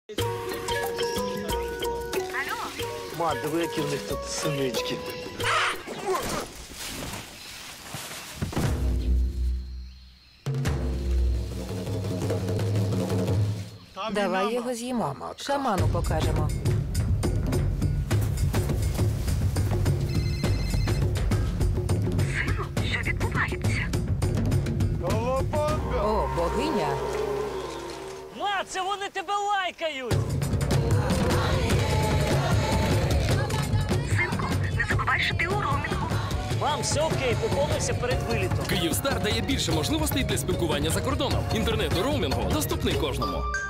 Мать, диви, які в них тут синички. Давай його з'їмо. Шаману покажемо. Сину, що відбувається? О, богиня. Ма, це вони тебе лайкають! Синку, не забувай, що ти у роумінгу. Мам, все окей, поповнився перед вилітом. Київстар дає більше можливостей для спілкування за кордоном. Інтернет у роумінгу доступний кожному.